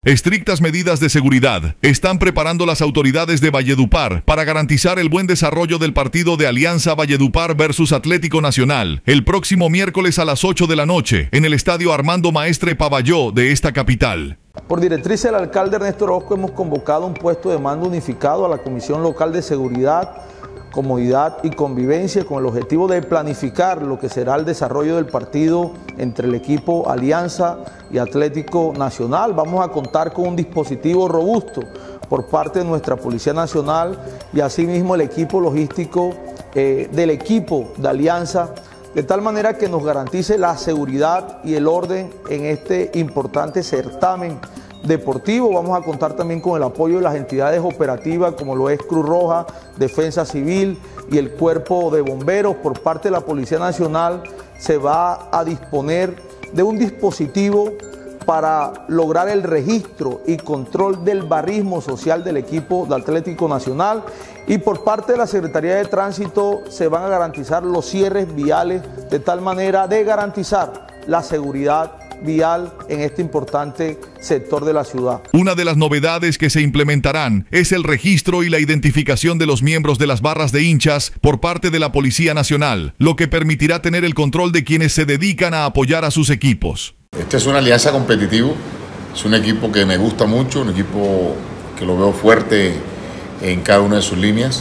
Estrictas medidas de seguridad están preparando las autoridades de Valledupar para garantizar el buen desarrollo del partido de Alianza Valledupar versus Atlético Nacional el próximo miércoles a las 8 de la noche en el estadio Armando Maestre Pavalló de esta capital. Por directriz del alcalde Ernesto Orozco hemos convocado un puesto de mando unificado a la Comisión Local de Seguridad, Comodidad y Convivencia con el objetivo de planificar lo que será el desarrollo del partido entre el equipo Alianza y Atlético Nacional. Vamos a contar con un dispositivo robusto por parte de nuestra Policía Nacional y asimismo el equipo logístico del equipo de Alianza, de tal manera que nos garantice la seguridad y el orden en este importante certamen deportivo. Vamos a contar también con el apoyo de las entidades operativas como lo es Cruz Roja, Defensa Civil y el Cuerpo de Bomberos. Por parte de la Policía Nacional se va a disponer de un dispositivo para lograr el registro y control del barrismo social del equipo de Atlético Nacional, y por parte de la Secretaría de Tránsito se van a garantizar los cierres viales de tal manera de garantizar la seguridad vial en este importante sector de la ciudad. Una de las novedades que se implementarán es el registro y la identificación de los miembros de las barras de hinchas por parte de la Policía Nacional, lo que permitirá tener el control de quienes se dedican a apoyar a sus equipos. Esta es una alianza competitiva, es un equipo que me gusta mucho, un equipo que lo veo fuerte en cada una de sus líneas.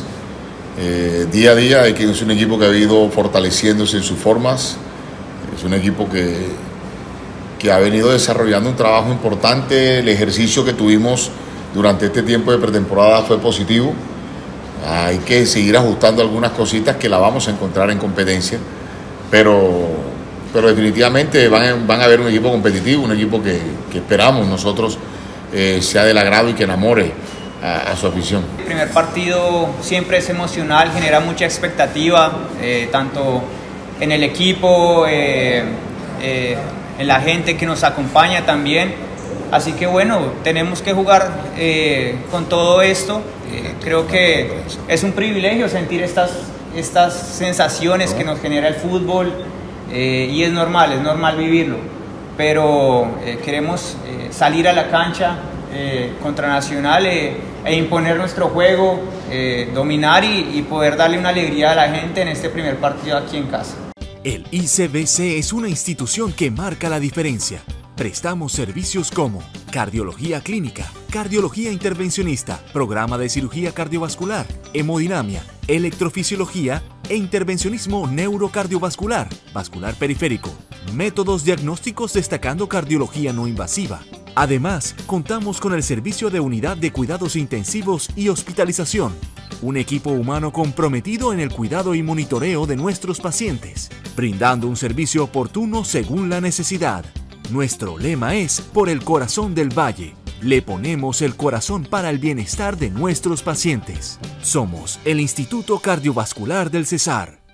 Día a día es un equipo que ha ido fortaleciéndose en sus formas, es un equipo que ha venido desarrollando un trabajo importante. El ejercicio que tuvimos durante este tiempo de pretemporada fue positivo. Hay que seguir ajustando algunas cositas que la vamos a encontrar en competencia, pero definitivamente van a ver un equipo competitivo, un equipo que esperamos nosotros sea del agrado y que enamore a su afición. El primer partido siempre es emocional, genera mucha expectativa, tanto en el equipo, en la gente que nos acompaña también. Así que bueno, tenemos que jugar con todo esto. Creo que es un privilegio sentir estas sensaciones que nos genera el fútbol, y es normal vivirlo. Pero queremos salir a la cancha contra Nacional e imponer nuestro juego, dominar y poder darle una alegría a la gente en este primer partido aquí en casa. El ICBC es una institución que marca la diferencia. Prestamos servicios como cardiología clínica, cardiología intervencionista, programa de cirugía cardiovascular, hemodinamia, electrofisiología e intervencionismo neurocardiovascular, vascular periférico, métodos diagnósticos destacando cardiología no invasiva. Además, contamos con el servicio de unidad de cuidados intensivos y hospitalización, un equipo humano comprometido en el cuidado y monitoreo de nuestros pacientes, brindando un servicio oportuno según la necesidad. Nuestro lema es Por el corazón del Valle. Le ponemos el corazón para el bienestar de nuestros pacientes. Somos el Instituto Cardiovascular del Cesar.